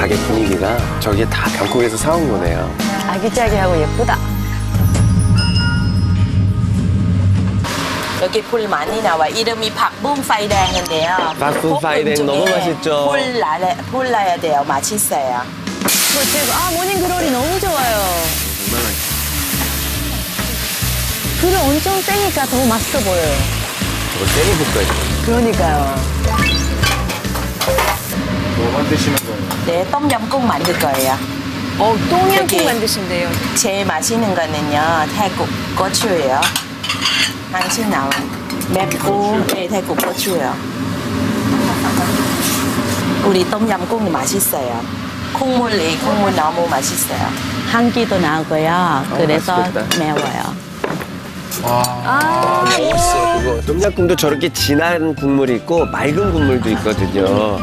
가게 분위기가 저게 다 방콕에서 사온 거네요. 아기자기하고 예쁘다. 여기 불 많이 나와. 이름이 박붕파이랭인데요. 박붕파이랭 너무 맛있죠. 불 나야 돼요. 맛있어요. 모닝글로리 너무 좋아요. 정말 맛있어. 불을 엄청 세니까 더 맛있어 보여요. 저거 세게 볶아야죠. 그러니까요. 뭐 만드시는 거예요? 네, 똠얌꿍 만들 거예요. 똥양꿍 여기 만드신대요. 제일 맛있는 거는요, 태국 고추예요. 당신 나온 맵고, 네, 태국 고추예요. 우리 똠얌꿍이 맛있어요. 콩물 너무 맛있어요. 향기도 나고요. 그래서 맛있겠다. 매워요. 멋있어요, 그거. 똠양꿍도 저렇게 진한 국물이 있고 맑은 국물도 있거든요.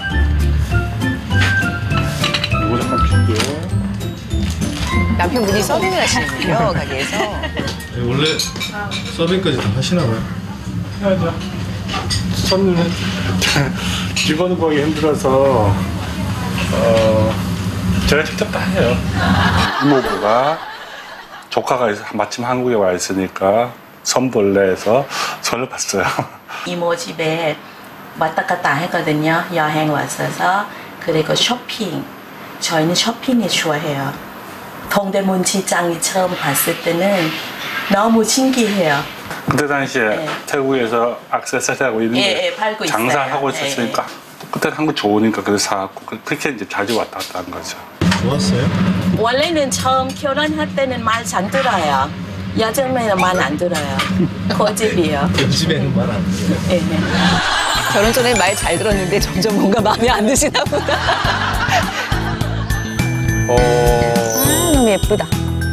이거 잠깐 핀게. 남편분이 서빙을 하시는군요, 가게에서. 원래 서빙까지 다 하시나 봐요? 해야죠. 손님은 직원 구하기 힘들어서 제가 직접 다 해요. 이모부가 조카가 마침 한국에 와 있으니까 선볼래해서 손을 봤어요. 이모 집에 왔다 갔다 했거든요. 여행 왔어서. 그리고 쇼핑. 저희는 쇼핑이 좋아해요. 동대문 시장이 처음 봤을 때는 너무 신기해요. 그때 당시에 네. 태국에서 액세서리하고 이런 게 팔고 있어요. 장사하고 있었으니까 그때는 한국 좋으니까 그래서 사갖고 그렇게 이제 자주 왔다 갔다 한 거죠. 좋았어요? 원래는 처음 결혼할 때는 말 잘 들어요. 요즘에는 말 안 들어요. 고집이에요. 요즘에는 말 안 해요. 네. 결혼 전에 말 잘 들었는데 점점 뭔가 마음에 안 드시나 보다. 너무 예쁘다.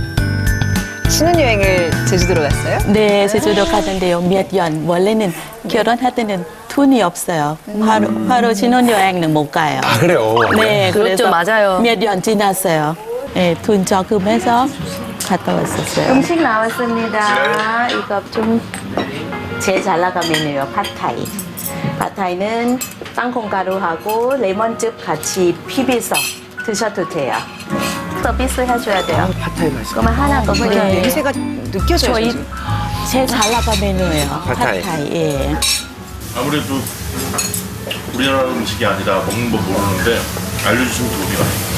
신혼여행을 제주도로 갔어요? 네, 제주도 갔는데요. 몇 년. 원래는 결혼할 때는 돈이 없어요. 바로 신혼여행은 못 가요. 아, 그래요? 네, 그렇죠, 그래서 맞아요. 몇 년 지났어요. 네, 돈 저금해서 갔다 왔었어요. 음식 나왔습니다. 이거 좀 제일 잘 나간 메뉴예요. 팟타이. 팟타이는 땅콩가루하고 레몬즙 같이 비벼서 드셔도 돼요. 서비스 해줘야 돼요. 팟타이 맛있어. 그러면 하나 더 이렇게 네. 냄새가 느껴져요. 저희 지금. 제일 잘 나간 메뉴예요. 팟타이. 예. 아무래도 우리나라 음식이 아니라 먹는 법 모르는데 알려주시면 도움이 많이 돼요.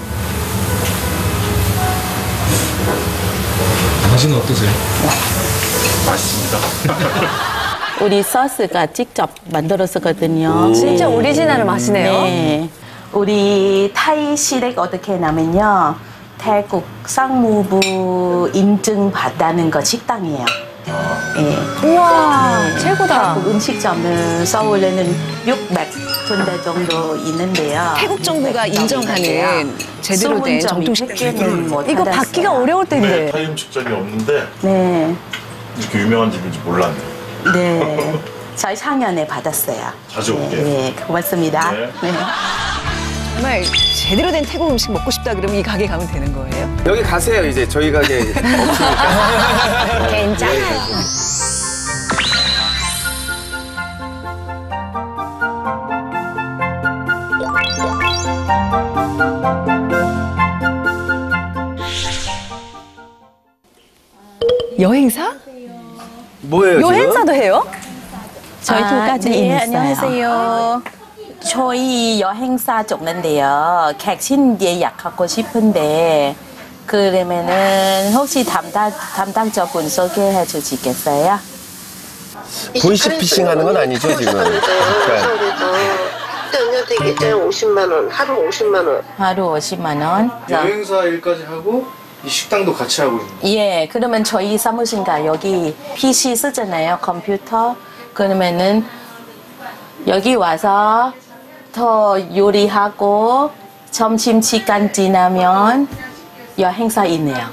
당신은 어떠세요? 맛있습니다. 우리 소스가 직접 만들었었거든요. 진짜 오리지널을 마시네요. 네. 우리 타이 시댁 어떻게 하냐면요. 태국 상무부 인증 받다는 거 식당이에요. 예. 우와, 최고다. 태국 음식점은 서울에는 600군데 정도 있는데요. 태국 정부가 인정하는 제대로 된 정통식당이에요. 못 이거 받았어요. 받기가 어려울 텐데. 타이 음식점이 없는데 네. 이렇게 유명한 집인지 몰랐네요. 네. 저희 상연에 받았어요. 자주 오게. 네, 고맙습니다. 네. 네. 정말 제대로 된 태국 음식 먹고 싶다 그러면 이 가게 가면 되는 거예요? 여기 가세요, 이제. 저희 가게 없으니까. 괜찮아요. 여행사? 뭐예요, 지금? 여행사도 해요? 저희 두 가지 네, 있어요. 안녕하세요. 저희 여행사 쪽인데요. 객실 예약하고 싶은데 그러면은 혹시 담당자분 소개해 주시겠어요? 보이시피싱 하는 건 아니죠, 지금? 그러니까 연녀되기 전에 50만 원, 하루 50만 원. 하루 50만 원. 여행사 일까지 하고 이 식당도 같이 하고 있는 거예요? 예, 그러면 저희 사무실가 여기 PC 쓰잖아요, 컴퓨터. 그러면은 여기 와서 더 요리하고 점심시간 지나면 여행사 있네요.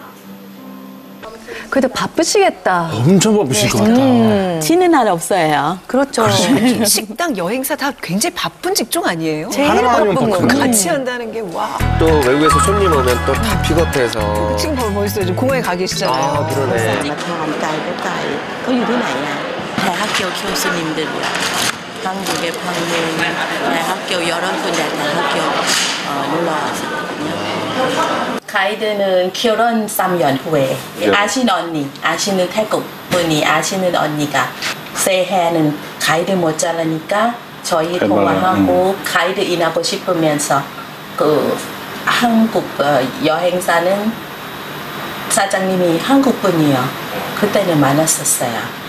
그래도 바쁘시겠다. 엄청 바쁘실 것 같다. 쉬는 날 없어요. 그렇죠. 식당, 여행사 다 굉장히 바쁜 직종 아니에요? 제일 하나만 하면 바쁜 거. 바쁜데. 같이 한다는 게 와. 또 외국에서 손님 오면 또 다 픽업해서. 지금 벌써 지금 공항에 가 계시잖아요. 아, 그러네. có như thế này nha. 대학교 교수님들이야. 한국에 방문, 대학교 여러 군데 대학교 놀러 왔거든요. 가이드는 결혼 3년 후에 아시는 언니, 아시는 태국 분이 아시는 언니가 새해는 가이드 못 자라니까 저희 통화하고 가이드 일하고 싶으면서 그 한국 여행사는 사장님이 한국 분이요. 그때는 많았었어요.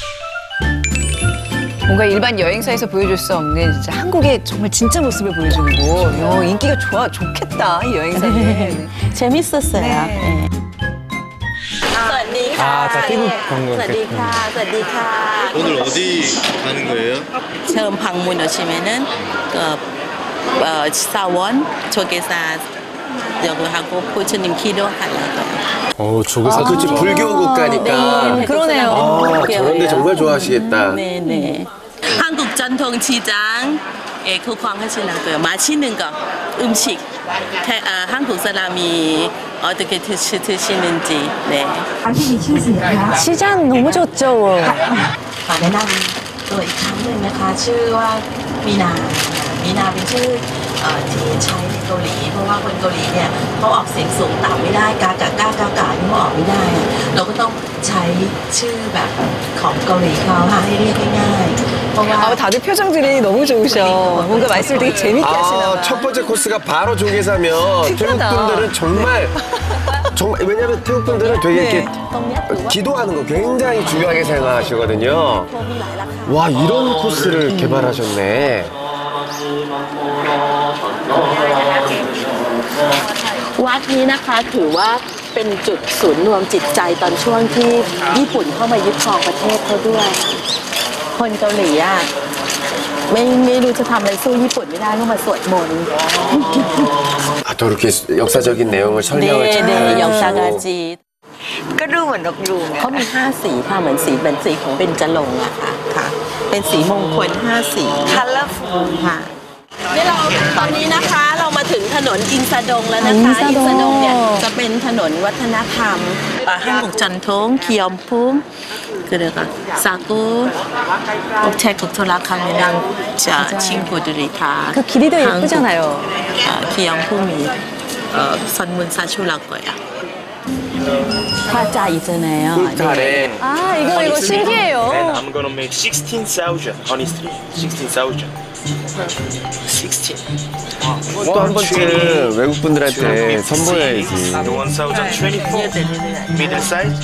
뭔가 일반 여행사에서 보여줄 수 없는 진짜 한국의 정말 진짜 모습을 보여주는 곳. 인기가 좋겠다, 이 여행사는. 재밌었어요. 네. 다 태국 관광. 오늘 어디 가는 거예요? 처음 방문 오시면은 사원 조계사 여기 하고 부처님 기도하려고요. 조교사 그렇지, 불교 국가니까. 네, 그러네요. 저런데 정말 좋아하시겠다. 네네. 한국 전통시장 구경하시려고요. 맛있는 거, 음식. 한국 사람이 어떻게 드시는지. 네. 시장 너무 좋죠. ขอแนะนำตัวอีกครั้งหนึ่งนะคะชื่อว่ามีนาเป็นชื่อที่ใช้ในเกาหลีเพราะว่าคนเกาหลีเนี่ยเขาออกเสียงสูงต่ำไม่ได้กากานี่มันออกไม่ได้อะเราก็ต้องใช้ชื่อแบบของเกาหลีเขาค่ะให้เรียกง่ายๆเพราะว่า 다들 표정들이 너무 좋으셔. 뭔가 말씀을 되게 재밌게 하시나 봐. 첫 번째 코스가 바로 조개사면 태국 특이하다. 분들은 정말 왜냐면 태국 분들은 되게 이렇게 ตรงเนี้ยถือว่า 기도하는 거 굉장히 중요하게 생각하시거든요. มีหลายราคา 와, 이런 코스를 개발하셨네. วัดนี้นะคะถือว่าเป็นจุดศูนย์รวมจิตใจตอนช่วงที่ญี่ปุ่นเข้ามายึดครองประเทศเขาด้วยค่ะคนเกาหลีอ่ะไม่รู้จะทำอะไรสู้ญี่ปุ่นไม่ได้ก็มาสวดมนต์ 또 이렇게 역사적인 내용을 설명을 잘 ยองซากา 해주시고. จีก็ดูเหมือนนกยูงเขามี5 สีค่ะเหมือนสีของเบญจรงค์อะค่ะเป็นสีมงคล5 สี colorful ค่ะนี่เราตอนนี้นะคะเรามาถึงถนนอินซาดงแล้วนะคะ อินซาดงเนี่ยจะเป็นถนนวัฒนธรรม한국 전통 기념품 그리고 싸고 태국 돌아가면 친구들이 다 그 길이도 예쁘잖아요. 기념품이 선물 사주려고 거야. 화자 있잖아요. 잘해. 아, 이거 신기해요. And I'm gonna make 16,000 honestly 16,000 16 또 한 번쯤 외국 분들한테 선보여야지. 1,024 middle size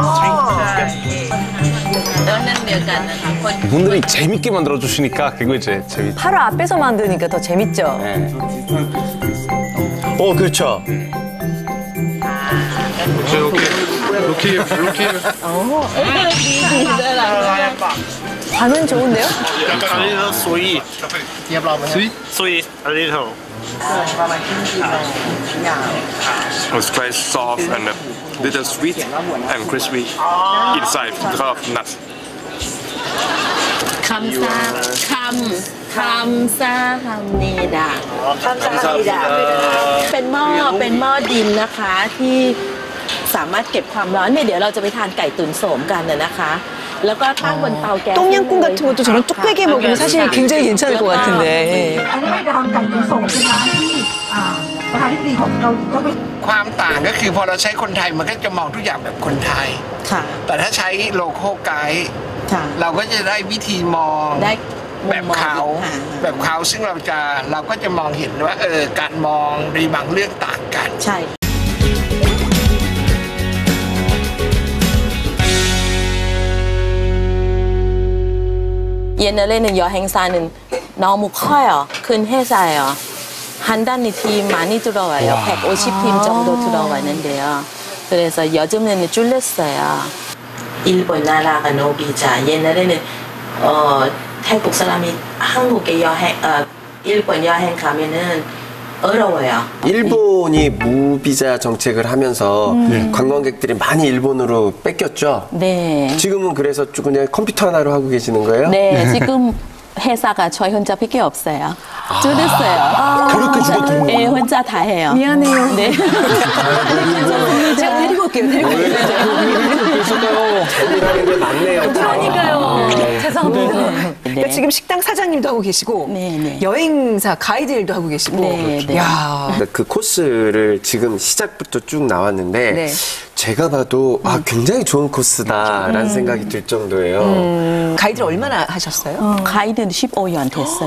분들이 재밌게 만들어 주시니까 그거 이제 재밌. 바로 앞에서 만드니까 더 재밌죠. 그렇죠. 반응 좋은데요? a little sweet sweet a little It's quite soft and a little sweet and crispy inside full of nuts. 감사합니다. เป็นหม้อดินนะคะที่สามารถเก็บความร้อนเนี่ยเดี๋ยวเราจะไปทานไก่ตุ๋นโสมกันนะคะ แล้วก็ตั้งบนเตาแก๊ส 똥냥꿍 같은 것도 저런 뚝배기에 먹으면 사실 굉장히 괜찮을 것 같은데. ความต่างก็คือพอเราใช้คนไทยมันก็จะมองทุกอย่างแบบคนไทยค่ะแต่ถ้าใช้โลโก้ไกด์ค่ะเราก็จะได้วิธีมองได้มุแบมบมองเขาซึ่งเราก็จะมองเห็นว่าการมองในบางเรื่องต่างกันใช่ 옛날에는 여행사는 너무 커요. 큰 회사예요. 한 단위 팀 많이 들어와요. 150팀 정도 들어왔는데요. 그래서 요즘에는 줄였어요. 일본 나라가 노비자. 옛날에는 태국 사람이 한국에 일본 여행 가면은 어려워요. 일본이 무비자 정책을 하면서 관광객들이 많이 일본으로 뺏겼죠? 네. 지금은 그래서 그냥 컴퓨터 하나로 하고 계시는 거예요? 네, 지금 회사가 저희 혼자밖에 없어요. 줄였어요. 그렇게 주고 들은 예, 거예요? 혼자 다 해요. 미안해요. 네. 제가 데리고 올게요. 데리고 올게요. 재미라는 게 많네요. 그러니까요. 죄송합니다. 그러니까 네. 지금 식당 사장님도 하고 계시고 네, 네. 여행사 가이드 일도 하고 계시고. 네, 네. 야. 그 코스를 지금 시작부터 쭉 나왔는데 네. 제가 봐도 굉장히 좋은 코스다라는 생각이 들 정도예요. 가이드를 얼마나 하셨어요? 가이드는 15년 됐어요.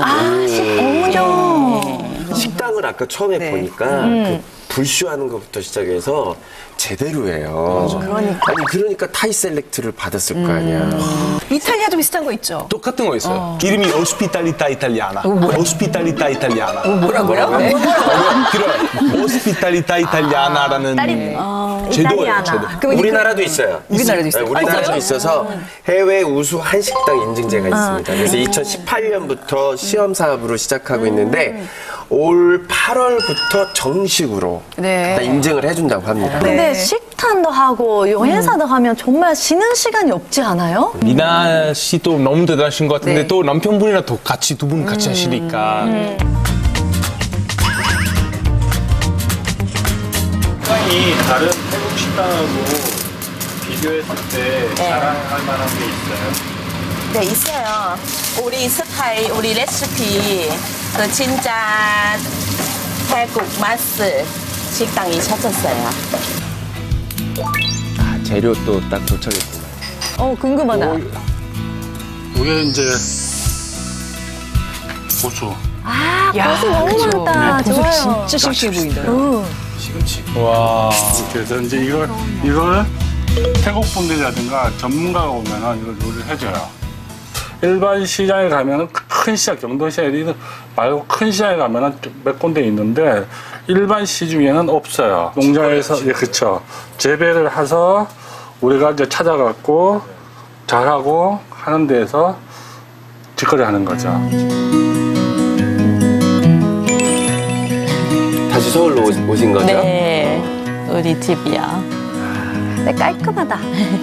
식당을 아까 처음에 네. 보니까 그 불쇼하는 것부터 시작해서 제대로 해요. 그러니까 타이 셀렉트를 받았을 거 아니야. 이탈리아도 비슷한 거 있죠? 똑같은 거 있어요. 이름이 오스피탈리타 이탈리아나. 오스피탈리타 이탈리아나. 뭐라고요? 네. 길어요. 오스피탈리타 이탈리아나라는 제도예요. 제도. 그럼 우리나라도 있어요. 우리나라도 있어요? 우리나라도 있어서 해외 우수 한식당 인증제가 있습니다. 그래서 2018년부터 시험 사업으로 시작하고 있는데 올 8월부터 정식으로 네. 다 인증을 해준다고 합니다. 근데 식단도 하고 여행사도 하면 정말 쉬는 시간이 없지 않아요? 미나 씨도 너무 대단하신 것 같은데 네. 또 남편분이랑 또 같이 두 분 같이 하시니까. 식당이 다른 태국 식당하고 비교했을 때 자랑할 만한 게 있어요? 네, 있어요. 우리 스타일, 우리 레시피, 그 진짜 태국 맛을 식당이 찾았어요. 재료 또 딱 도착했구나. 궁금하다. 이게 이제 고수. 버섯 너무 많다. 버섯 좋아요. 진짜 싱싱해 보인다. 와. 그래서 이제 이걸 태국 분들이라든가 전문가가 오면은 이걸 요리를 해줘요. 일반 시장에 가면은 큰 시장, 경동시장 말고 큰 시장에 가면은 몇 군데 있는데 일반 시중에는 없어요. 농장에서, 예, 그쵸. 재배를 해서 우리가 이제 찾아갖고 잘하고 하는 데에서 직거래 하는 거죠. 다시 서울로 오신 거죠? 네, 우리 집이요. 네, 깔끔하다.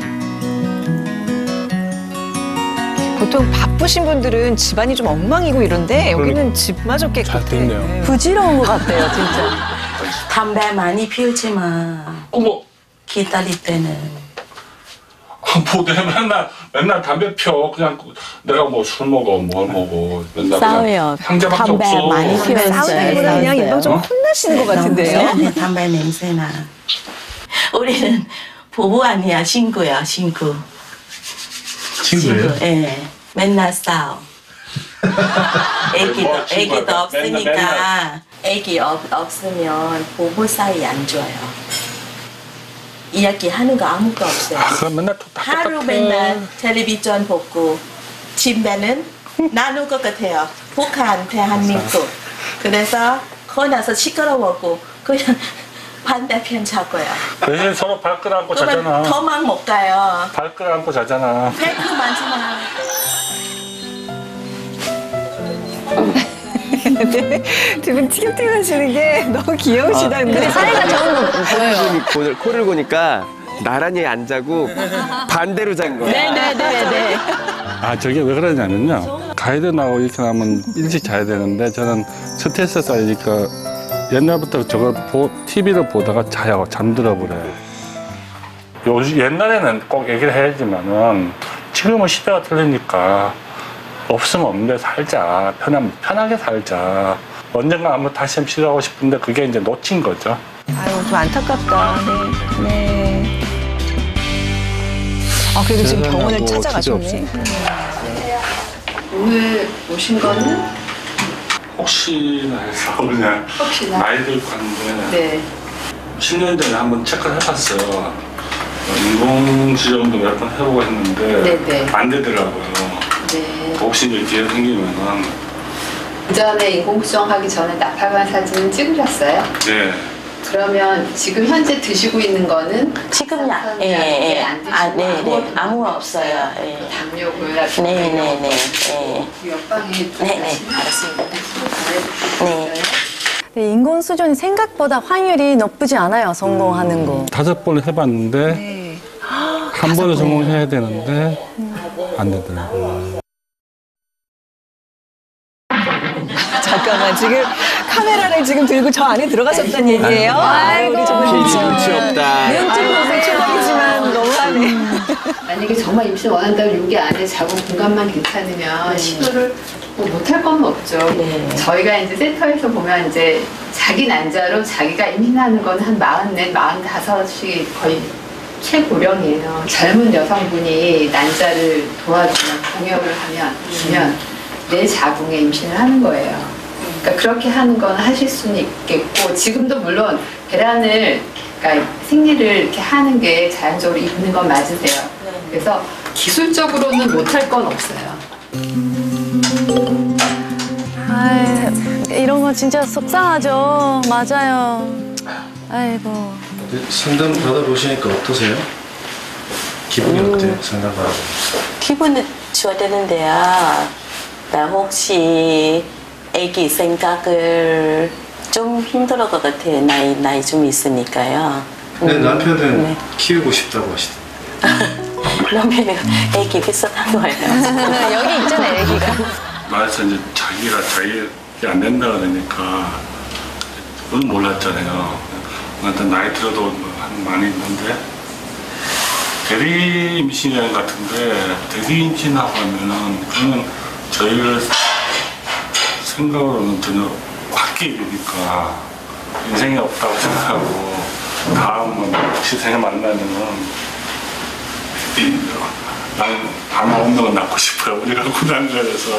보통 바쁘신 분들은 집안이 좀 엉망이고 이런데 여기는 집마저 잘 깨끗해. 됐네요. 부지런한 것 같아요, 진짜. 담배 많이 피우지만 어머! 기다릴 때는 뭐 내가 맨날 담배 펴. 그냥 내가 뭐 술 먹어, 뭘 먹어. 맨날 싸워요. 형제밖에 담배 없어. 많이 피웠어요. 싸우기보다 그냥 이방 좀 혼나시는 것 같은데요? 네, 담배 냄새나. 우리는 부부 아니야, 친구야, 친구. 친구예요? 예. 맨날 싸워. 친구야? 애기도 없으니까. 맨날. 애기 없으면 부부 사이 안 좋아요. 이야기하는 거 아무것도 없어요. 그럼 맨날 하루 맨날 텔레비전 보고 집에는 나눌 것 같아요. 북한, 대한민국. 그래서 거기 나서 시끄러웠고 그냥 반대편 자고요. 대신 서로 발끈 안고 자잖아. 그러면 더만 못 가요. 발끈 안고 자잖아. 팩트 많지 마. 두 분 티격태격 하시는 게 너무 귀여우시다. 근데 사이가 좋은 거 보여요. 코를 고니까 나란히 안 자고 반대로 잔 거야. 네네네네. 아, 저게 왜 그러냐면요. 가이드 나오고 이렇게 나면 일찍 자야 되는데 저는 스트레스 쌓이니까 옛날부터 저걸 TV를 보다가 자요. 잠들어 버려요. 옛날에는 꼭 얘기를 해야지만은 지금은 시대가 틀리니까 없으면 없는데 살자. 편하게 살자. 언젠가 한번 다시 한번 시도하고 싶은데 그게 이제 놓친 거죠. 아유, 좀 안타깝다. 네. 네. 아, 그래도 지금 병원을 찾아가셨네. 오늘 오신 거는? 혹시나 해서 그냥 나이 들고 갔는데 네. 10년 전에 한번 체크를 해봤어요. 인공수정도 몇 번 해보고 했는데 네네. 안 되더라고요. 네. 혹시 이제 기회 생기면은 그 전에 인공수정하기 전에 나팔관 사진은 찍으셨어요? 네. 그러면 지금 현재 드시고 있는 거는 지금요? 예. 안 드시고 아, 네네. 아무 없어요. 예. 당뇨고요. 네네네. 예. 옆방에 네네. 알았습니다. 네. 네, 인공수정이 생각보다 확률이 나쁘지 않아요, 성공하는 거. 5번 해봤는데 한 번은 성공해야 되는데 안 되더라고요. 잠깐만, 지금 카메라를 지금 들고 저 안에 들어가셨다는 얘기예요? 아이고. 우리 정말 눈치 없다. 눈치 보는 최고이지만 너무하네. 만약에 정말 임신 원한다면 여기 안에 작은 공간만 괜찮으면 시도를 뭐 못할 건 없죠. 저희가 이제 센터에서 보면 이제 자기 난자로 자기가 임신하는 건 한 44, 45이 거의 최고령이에요. 젊은 여성분이 난자를 도와주면 공여를 주면 내 자궁에 임신을 하는 거예요. 그러니까 그렇게 하는 건 하실 수는 있겠고 지금도 물론 배란을 그러니까 생리를 이렇게 하는 게 자연적으로 있는 건 맞으세요. 그래서 기술적으로는 못할 건 없어요. 이런 거 진짜 속상하죠. 맞아요. 아이고. 상담 받아보시니까 어떠세요? 기분이 어때요? 상담 받아보니까. 기분은 좋아야 되는데요. 나 혹시 애기 생각을 좀 힘들어 것 같아요. 나이 좀 있으니까요. 근데 남편은 키우고 싶다고 하시던데. 남편은 애기 비슷한 거예요. 여기 있잖아요, 애기가. 말해서 이제 자기가 안 된다 그러니까 저는 몰랐잖아요. 나한테 나이 들어도 많이 있는데 대리 임신 여행 같은데 대리 임신하고 하면은 그거는 저희를 생각으로는 전혀 헛기이니까 인생이 없다고 생각하고 다음 시생에 만나면은 난 아마 없는 건 낳고 싶어요. 우리가 군안가에서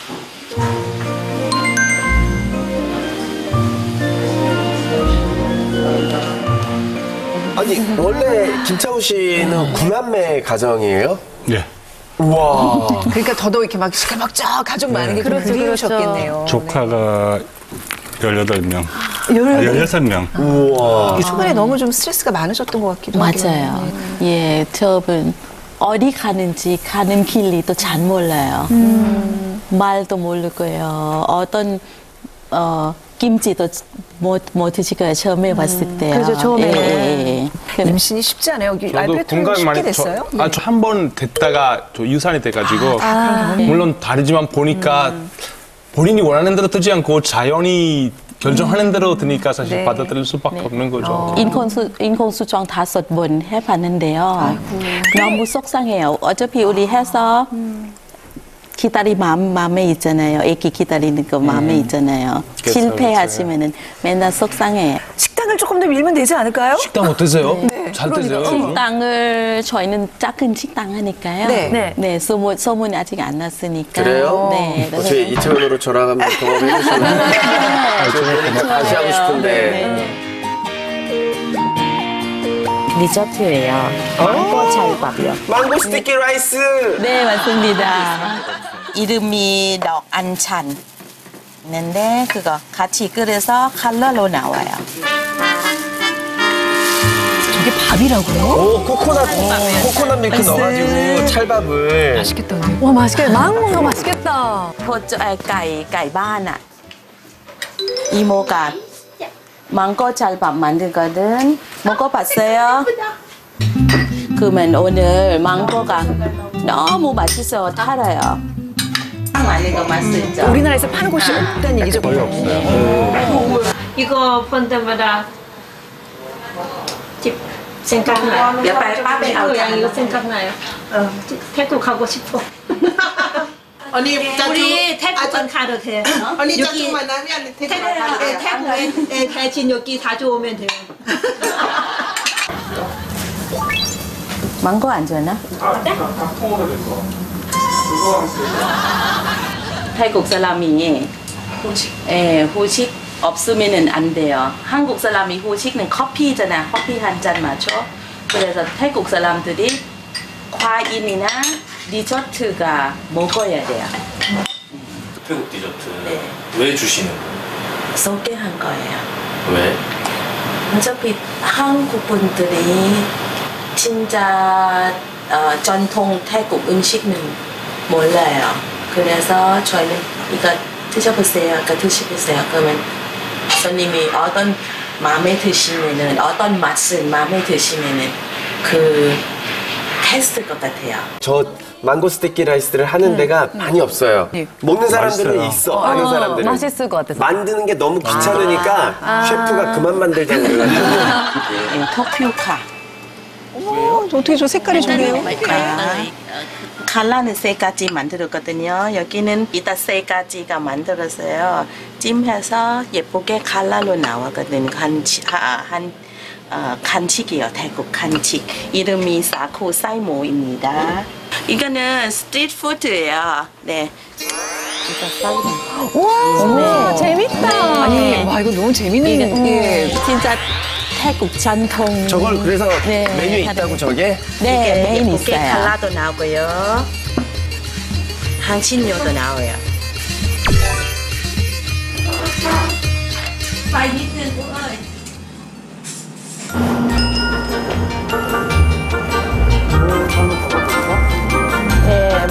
아니 원래 김창우 씨는 구남매 가정이에요? 네. 우와. 그러니까 더더욱 이렇게 막 시끌벅적 가족 많은 게 그렇죠, 그리우셨겠네요. 조카가 18명, 16명. 우와. 이 초반에 너무 좀 스트레스가 많으셨던 것 같기도 하고. 맞아요. 예, 저분 어디 가는지 가는 길도 잘 몰라요. 말도 모르고요. 어떤 김치도 못 드시고요. 처음에 봤을 때요. 그렇죠, 처음에. 임신이 쉽지 않아요. 여기 알베트는 쉽게 됐어요? 저 한 번 됐다가 저 유산이 돼가지고 물론 다르지만 보니까 본인이 원하는 대로 뜨지 않고 자연이 결정하는 대로 드니까 사실 받아들일 수밖에 없는 거죠. 인공수정 5번 해봤는데요. 너무 속상해요. 어차피 우리 해서 마음에 있잖아요. 애기 기다리는 거 마음에 있잖아요. 실패하시면은 맨날 속상해. 식당을 조금 더 밀면 되지 않을까요? 식당 어떠세요? 잘 되세요? 식당을 저희는 작은 식당 하니까요. 네, 소문이 아직 안 났으니까. 그래요? 네. 어떻게 이태원으로 저랑 한번 경험해 보시면 다시 하고 싶은데. 리조트예요. 망고 찰밥이요. 망고 스티키 라이스. 네, 맞습니다. 이름이 넉안찬. 있는데 그거 같이 끓여서 칼로로 나와요. 저게 밥이라고요? 오, 코코넛 밀크 넣어가지고 찰밥을. 맛있겠다. 와, 맛있겠다. 망고가 맛있겠다. 까이 바나. 이모가 망고 찰밥 만들거든. 먹어봤어요? 그러면 오늘 망고가 너무 맛있어 달아요. 많이 거 맛있죠. 우리나라에서 파는 곳이 없다는 얘기죠. 거의 없어요. 이거 본 때마다 집 생각나요. 그냥 이거 생각나요. 태국 가고 싶어. 언니 우리 태국은 가도 돼. 언니 여기 짜증만 나면 태국 가도 돼요. 태국에 대신 여기 자주 오면 돼요. 망고 안 좋나? 태국 사람이 후식 없으면 안 돼요. 한국 사람이 후식은 커피잖아. 커피 한 잔 마셔. 그래서 태국 사람들이 과일이나 디저트가 먹어야 돼요. 태국 디저트 왜 주시는 거예요? 소개한 거예요. 왜? 어차피 한국 분들이 진짜 전통 태국 음식은 몰라요. 그래서 저희는 이거 드셔보세요. 그러면 손님이 어떤 마음에 드시면은 어떤 맛을 마음에 드시면은 그 테스트 것 같아요. 저 망고 스티키 라이스를 하는 데가 많이 없어요. 먹는 사람들은 맛있어요. 있어. 아는 사람들은. 맛있을 것 같아서. 만드는 게 너무 귀찮으니까 셰프가 그만 만들자고 그래가지고. 토피오카. 어머, 어떻게 저 색깔이 좋네요. 칼라는 세 가지 만들었거든요. 여기는 이따 세 가지가 만들었어요. 찜해서 예쁘게 칼라로 나왔거든요. 간식이요. 태국 간식. 이름이 사코 사이모입니다. 이거는 스트리트 푸드예요. 네. 와, 재밌다. 아니, 와, 이거 너무 재밌는 게. 진짜 태국 전통. 저걸 그래서 메뉴에 있다고 저게? 네, 메인 예쁘게 있어요. 칼라도 나오고요. 향신료도 나와요. 네.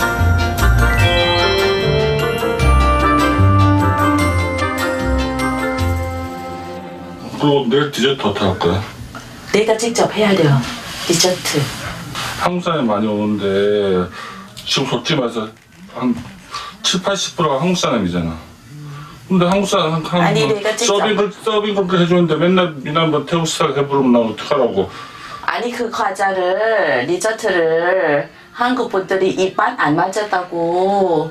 그리고 내일 디저트 어떻게 할 거야? 내가 직접 해야 돼요. 디저트. 한국 사람이 많이 오는데 지금 솔직히 말해서 한 70~80%가 한국 사람이잖아. 근데 한국 사람 아니, 내가 직접- 서빙 그렇게 해주는데 맨날 미남 뭐 태국 스타일 해부르면 나 어떡하라고. 아니 그 과자를 디저트를 한국 분들이 입맛 안 맞았다고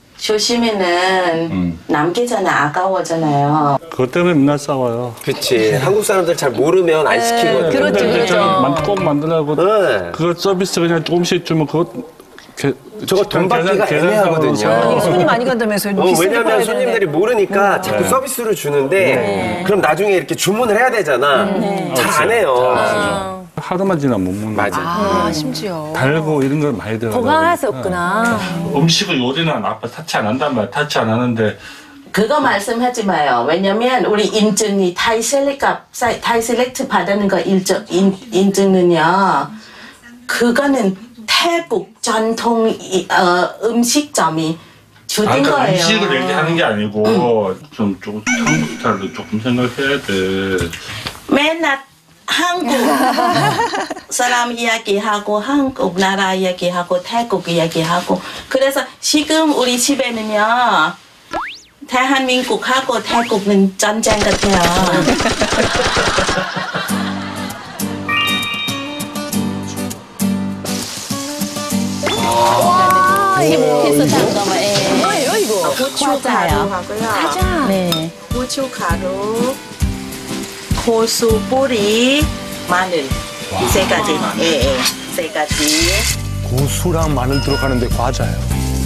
조심히는 남기잖아. 아까워잖아요. 그것 때문에 맨날 싸워요. 그치. 한국 사람들 잘 모르면 안 시키거든. 근데 저는 꼭 만들라고 그거 서비스 그냥 조금씩 주면 그거 저거 돈 받기가 애매하거든요. 손이 많이 간다면서요? 왜냐면 손님들이 모르니까 자꾸 서비스로 주는데 그럼 나중에 이렇게 주문을 해야 되잖아. 잘 안 해요. 하루만 지나면 못 먹는 맞아. 아, 심지어. 달고 이런 걸 많이 들어가요. 보관할 수 없구나. 음식을 요리는 아빠 타치 안 한단 말이야. 타치 안 하는데 그거 말씀하지 마요. 왜냐면 우리 인증이 타이셀렉트 받는 거 인증은요. 그거는 태국 전통 음식점이 주된 그러니까 거예요. 음식을 얘기하는 게 아니고 좀 한국 스타일도 조금 생각해야 돼. 맨날 한국 사람 이야기하고 한국 나라 이야기하고 태국 이야기하고 그래서 지금 우리 집에는요 대한민국하고 태국은 전쟁 같아요. 이게 비슷한 거 뭐예요, 이거? 고춧가루 하고요. 네. 고춧가루, 고수 뿌리, 마늘 이 세 가지. 세 가지. 고수랑 마늘 들어가는데 과자예요.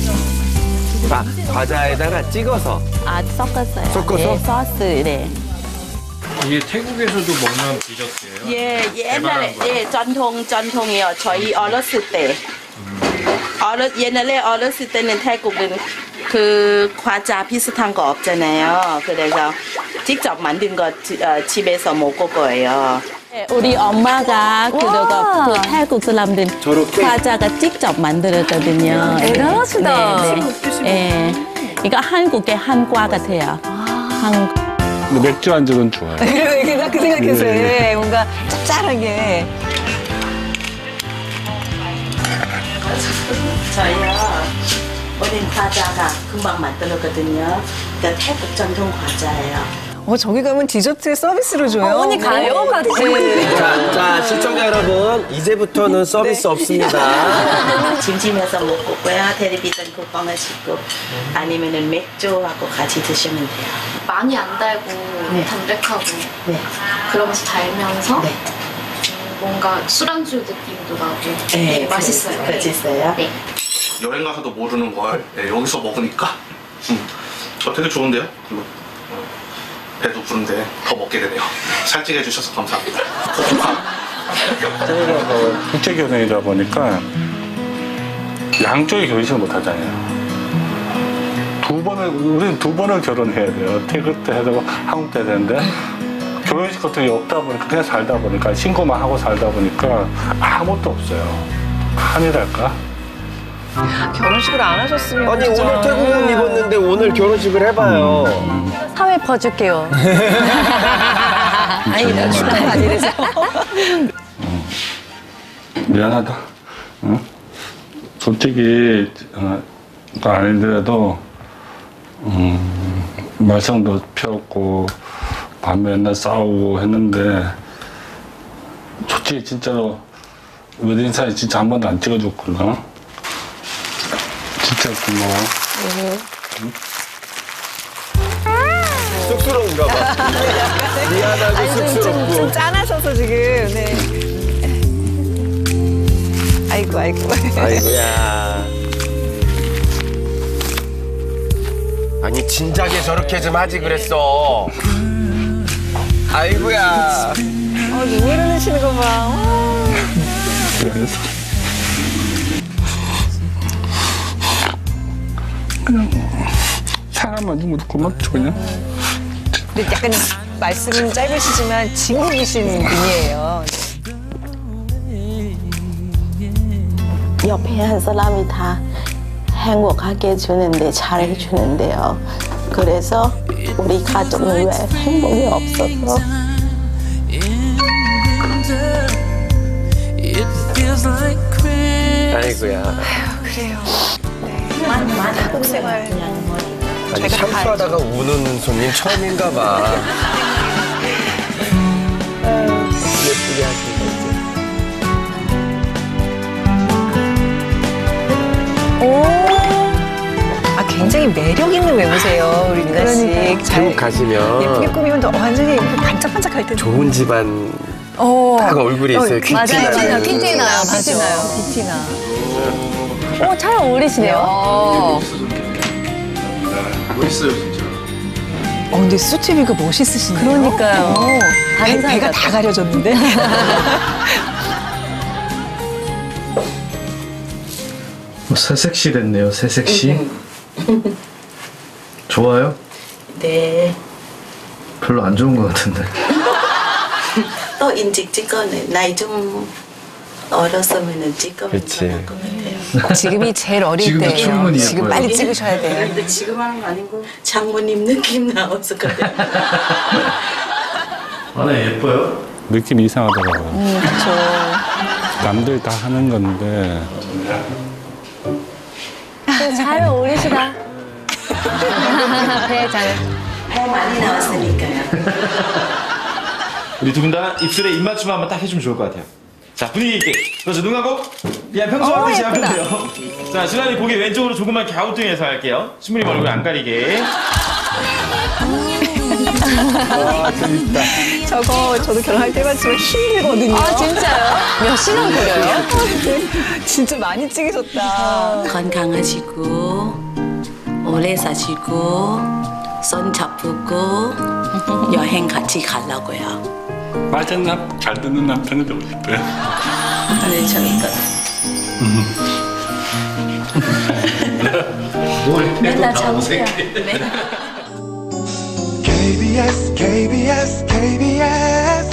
과자에다가 찍어서. 섞었어요. 섞어서? 네, 소스. 네. 이게 태국에서도 먹는 디저트예요? 예, 옛날에 전통이요. 저희 어렸을 때. 옛날에 어렸을 때는 태국은 그 과자 비슷한 거 없잖아요. 그래서 직접 만든 거 집에서 먹을 거예요. 우리 엄마가 그 태국 사람들 과자가 직접 만들었거든요. 대단하시다. 네. 이거 한국의 한과 같아요. 근데 맥주 안주는 좋아요. 그래, 나 그 생각했어요. 뭔가 짭짤하게. 저희요 우린 과자가 금방 만들었거든요. 그러니까 태국 전통 과자예요. 저기 가면 디저트 서비스로 줘요. 언니 가요, 같이. 자, 시청자 여러분, 이제부터는 서비스 없습니다. 심심해서 못 먹고요. 텔레비전 쿠팡을 씹고 아니면은 맥주하고 같이 드시면 돼요. 많이 안 달고 담백하고 그러면서 달면서 뭔가 술안주 느낌도 나고 되게 맛있어요. 맛있어요. 네. 여행 가서도 모르는 걸 여기서 먹으니까 되게 좋은데요? 그리고 배도 부른데 더 먹게 되네요. 살찌게 해주셔서 감사합니다. 저희가 뭐 국제교내이다 보니까 양쪽이 결혼식을 못 하잖아요. 우리는 두 번을 결혼해야 돼요. 태국 때 해야 되고 한국 때 해야 되는데 결혼식 같은 게 없다 보니까 그냥 살다 보니까 신고만 하고 살다 보니까 아무것도 없어요. 한이랄까? 결혼식을 안 하셨으면. 아니, 진짜. 오늘 태국옷 입었는데 오늘 결혼식을 해봐요. 사회 퍼줄게요. 아니, 나 축하가 아니라서. 미안하다. 응? 솔직히 아니더라도 말썽도 피웠고 밤에 맨날 싸우고 했는데 솔직히 진짜로 웨딩 사진 진짜 한 번도 안 찍어줬구나. 진짜 고마워. 쑥스러운가 봐. 미안하고 쑥스럽고. 좀 짠하셔서 지금. 네. 아이고. 아이고야. 아니 진작에 저렇게 좀 하지 그랬어. 아이고야. 눈물 흘리시는 거 봐. 그래서 그냥 사람만 좀 고맙죠 그냥. 근데 약간 말씀은 짧으시지만 진국이신 분이에요. 옆에 한 사람이 다 행복하게 해주는데 잘해주는데요. 그래서 우리 가족은 왜 행복이 없어서 아이고야. 그래요. 네. 한국 생활. 아니 샴푸하다가 우는 손님 처음인가 봐. 예쁘게 하신다 이제. 굉장히 매력 있는 외모세요, 우리 미나 씨. 태국 가시면 예쁘게 꾸미면 또 완전히 반짝반짝할 텐데. 좋은 집안 딱 얼굴이 있어요. 맞아요. 퀴티나. 잘 어울리시네요. 멋있어요 진짜. 근데 수트비가 멋있으시네요. 그러니까요. 배가 다 가려졌는데. 새색시 됐네요. 새색시. 좋아요? 네. 별로 안 좋은 것 같은데. 또 인직 찍어내. 나이 좀 어렸으면 찍으면 그렇지. 지금이 제일 어릴 지금도 때예요. 충분히 지금 예뻐요. 빨리 찍으셔야 돼요. 근데 지금 하는 거 아니고 장모님 느낌 나왔을 거예요. 예뻐요? 느낌이 이상하더라고요. 그렇죠. 남들 다 하는 건데 잘 어울리시다. 배 많이 나왔으니까요. 우리 두 분 다 입술에 입맞춤 한번 딱 해주면 좋을 것 같아요. 자, 분위기 있게. 그렇죠. 눈 감고 그냥 평소와 같이 하면 돼요. 자, 신랑이 고개 왼쪽으로 조금만 갸우뚱해서 할게요. 신부님 얼굴 안 가리게. 재밌다. 저도 결혼할 때만 치면 힘들거든요. 진짜요? 몇 시간 걸려요? 진짜 많이 찍으셨다. 건강하시고 오래 사시고 손 잡고 여행 같이 가려고요. 맞은 잘 듣는 남편이 되고 싶어요. 네, 저희가 맨날 참으세요. KBS KBS KBS